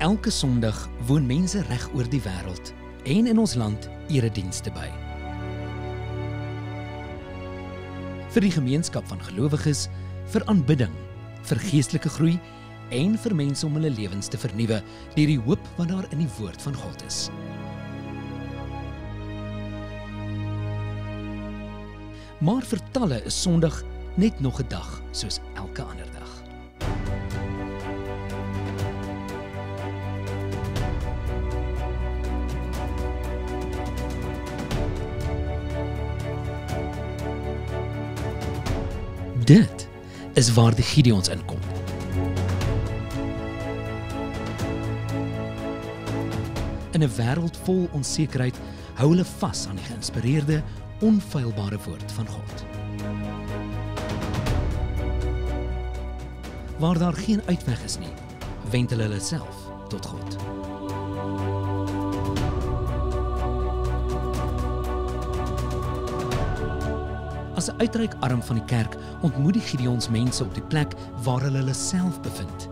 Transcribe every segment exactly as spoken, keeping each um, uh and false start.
Elke Sondag woon mense reg oor die wêreld en in ons land eredienste by. Vir die gemeenskap van gelowiges, vir aanbidding, vir geestelike groei en vir mense om hulle lewens te vernuwe deur die hoop wat daar in die woord van God is. Maar vir talle is Sondag net nog 'n dag soos elke ander dag. Dit is waar die Gideons inkom. In 'n wêreld vol onsekerheid hou hulle vas aan die geïnspireerde, onfeilbare woord van God. Waar daar geen uitweg is nie, wend hulle hulle self tot God. As 'n uitreikarm van die kerk ontmoet die Gideons mense op die plek waar hulle hulle self bevind.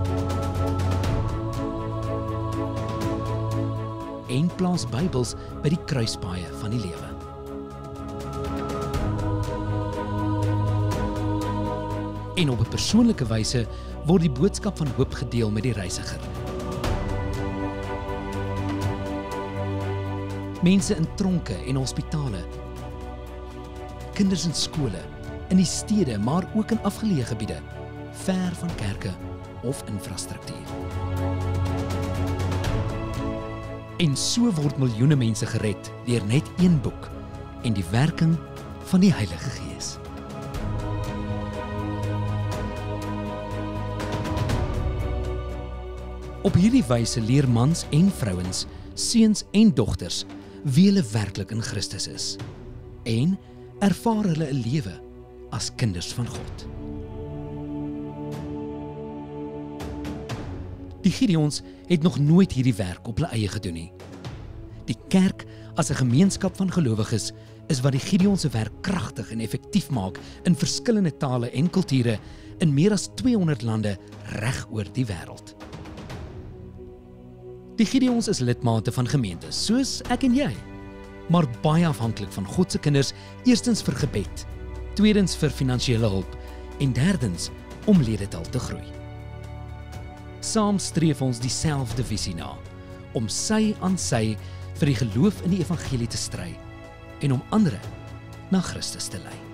En plaas Bybels by die kruispaaie van die lewe. En op 'n persoonlike wyse word die boodskap van hoop gedeel met die reisiger. Mense in tronke en hospitale, kinders in skole, in die stede, maar ook in afgeleë gebiede, ver van kerke of infrastruktuur. En so word miljoene mense gered deur net een boek en die werking van die Heilige Gees. Op hierdie wyse leer mans en vrouens, seuns en dogters wie hulle werklik in Christus is en ervaar hulle 'n lewe as kinders van God. Die Gideons het nog nooit hierdie werk op hulle eie gedoen nie. Die kerk as 'n gemeenskap van gelowiges is wat die Gideons se werk kragtig en effektief maak in verskillende tale en kulture in meer as tweehonderd lande reg oor die wêreld. Die Gideons is lidmate van gemeentes, soos ek en jy, maar baie afhanklik van God se kinders, eerstens vir gebed, tweedens vir finansiële hulp en derdens om ledetal te groei. Saam streef ons dieselfde visie na, om sy aan sy vir die geloof in die evangelie te stry en om ander na Christus te lei.